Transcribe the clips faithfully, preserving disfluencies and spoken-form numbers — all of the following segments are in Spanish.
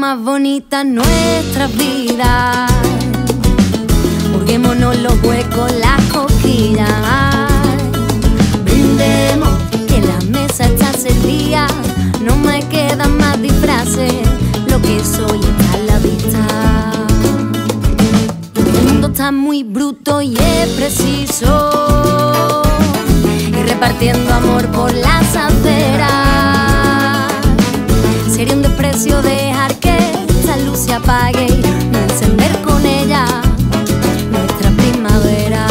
más bonita nuestra vida. Hurguémonos los huecos, las cosquillas. Brindemos que la mesa está servida. No me quedan más disfraces, lo que soy está a la vista. El mundo está muy bruto y es preciso ir repartiendo amor por las aceras. Sería un desprecio dejar que esta luz se apague y no encender con ella nuestra primavera.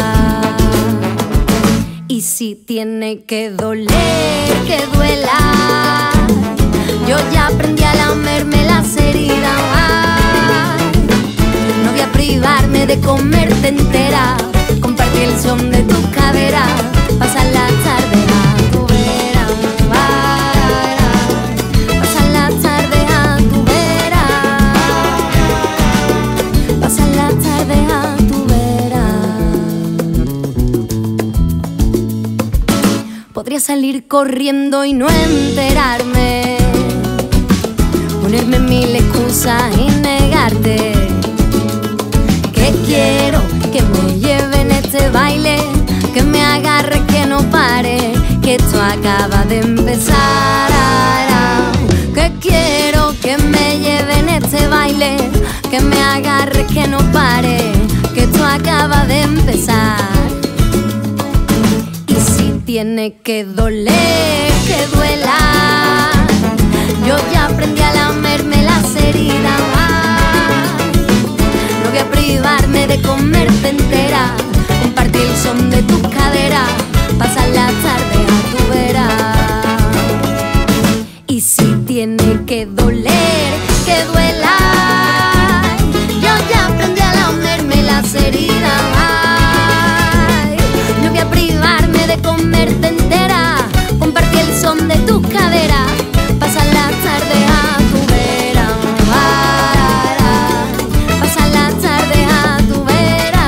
Y si tiene que doler, que duela. Yo ya aprendí a lamerme las heridas. No voy a privarme de comerte entera, compartir el son de tus caderas, pasar la tarde a tu vera. Pasar la tarde a tu vera. Pasar la tarde a tu vera. Podría salir corriendo y no enterarme, ponerme mil excusas y negarte que quiero que me lleve en este baile, que me agarre, que no pare, que esto acaba de empezar. Que quiero que me lleve en este baile, que me agarre, que no pare, que esto acaba de empezar. Y si tiene que doler, que duela. Yo ya aprendí a lamerme las heridas. No voy a privarme de comerte entera, compartir el son de tus caderas, pasar la tarde a tu vera. Y si tiene que doler, que duela. Yo ya aprendí a lamerme las heridas. No voy a privarme de comerte entera, compartir el son de tus caderas, pasar la tarde a tu vera. Pasar la tarde a tu vera.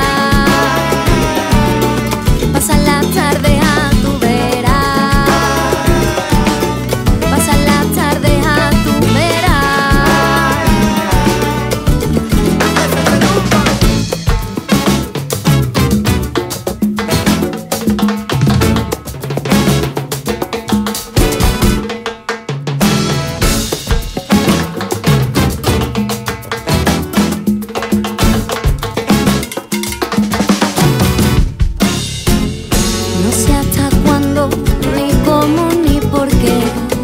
Pasar la tarde a tu vera. Pasar la tarde a tu vera. No sé hasta cuándo, ni cómo, ni por qué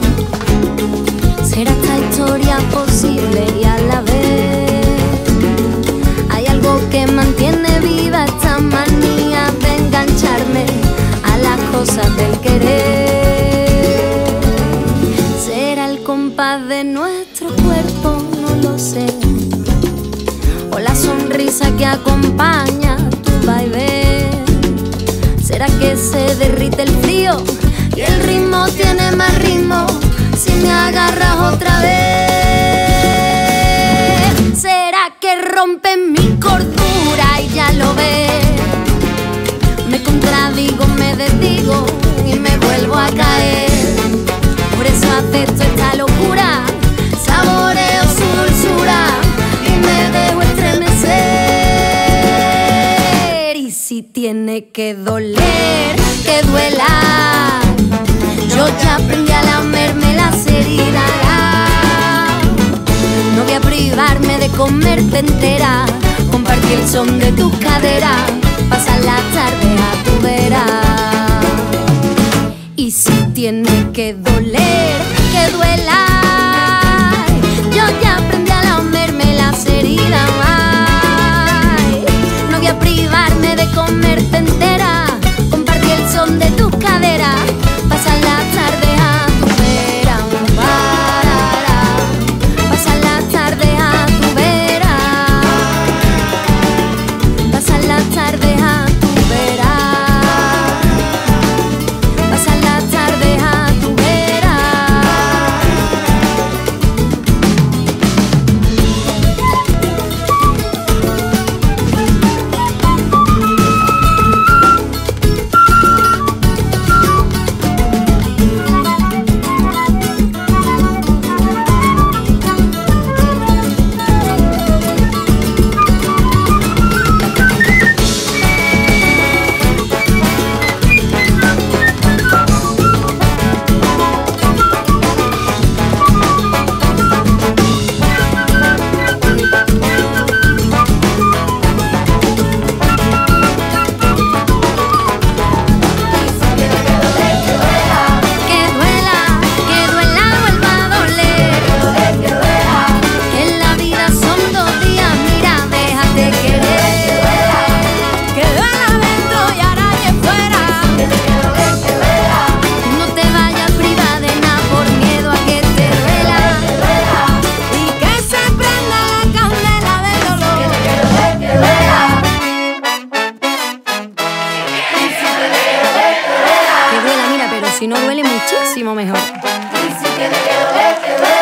será esta historia posible, y a la vez hay algo que mantiene viva esta manía de engancharme a las cosas del querer. ¿Será el compás de nuestro cuerpo? No lo sé. O la sonrisa que acompaña tu vaivén. ¿Será que se derrite el frío y el ritmo tiene más ritmo si me agarras otra vez? ¿Será que rompe mi cordura y ya lo ves? Me contradigo, me desdigo y me vuelvo a caer. Por eso acepto esta locura, saboreo su dulzura y me dejo estremecer. Y si tiene que doler, que duela. Yo ya aprendí a lamerme las heridas. No voy a privarme de comerte entera, compartir el son de tus caderas, pasar la tarde a tu vera. Y si tiene que doler, que duela. Yo ya aprendí a lamerme las heridas. No voy a privarme de comerte entera, compartir el son de tus caderas, pasar la tarde a tu vera. Pasar la tarde a tu vera. Pasar la tarde si no duele muchísimo mejor. Y si tiene que doler, que duele.